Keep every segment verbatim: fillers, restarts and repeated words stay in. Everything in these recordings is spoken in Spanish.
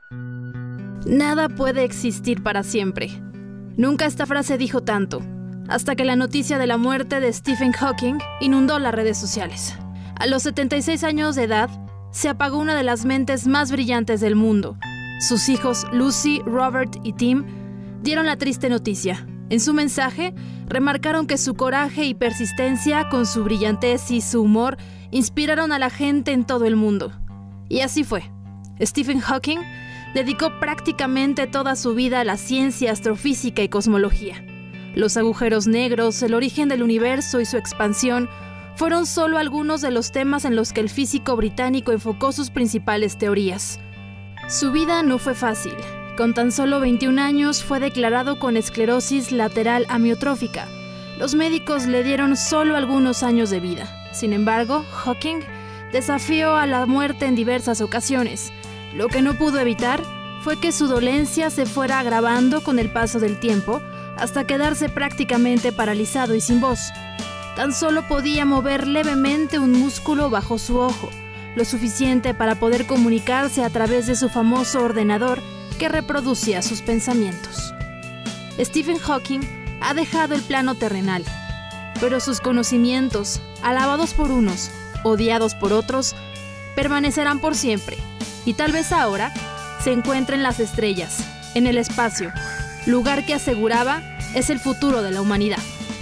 Nada puede existir para siempre. Nunca esta frase dijo tanto, hasta que la noticia de la muerte de Stephen Hawking inundó las redes sociales. A los setenta y seis años de edad, se apagó una de las mentes más brillantes del mundo. Sus hijos Lucy, Robert y Tim dieron la triste noticia. En su mensaje, remarcaron que su coraje y persistencia, con su brillantez y su humor, inspiraron a la gente en todo el mundo. Y así fue. Stephen Hawking dedicó prácticamente toda su vida a la ciencia, astrofísica y cosmología. Los agujeros negros, el origen del universo y su expansión fueron solo algunos de los temas en los que el físico británico enfocó sus principales teorías. Su vida no fue fácil. Con tan solo veintiún años fue declarado con esclerosis lateral amiotrófica. Los médicos le dieron solo algunos años de vida. Sin embargo, Hawking desafió a la muerte en diversas ocasiones. Lo que no pudo evitar fue que su dolencia se fuera agravando con el paso del tiempo, hasta quedarse prácticamente paralizado y sin voz. Tan solo podía mover levemente un músculo bajo su ojo, lo suficiente para poder comunicarse a través de su famoso ordenador que reproducía sus pensamientos. Stephen Hawking ha dejado el plano terrenal, pero sus conocimientos, alabados por unos, odiados por otros, permanecerán por siempre, y tal vez ahora se encuentra en las estrellas, en el espacio, lugar que aseguraba es el futuro de la humanidad.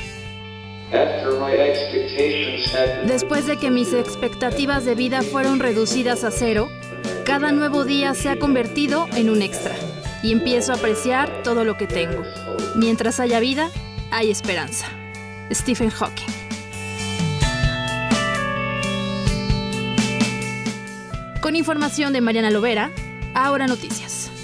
Después de que mis expectativas de vida fueron reducidas a cero, cada nuevo día se ha convertido en un extra, y empiezo a apreciar todo lo que tengo. Mientras haya vida, hay esperanza. Stephen Hawking. Con información de Mariana Lovera, Ahora Noticias.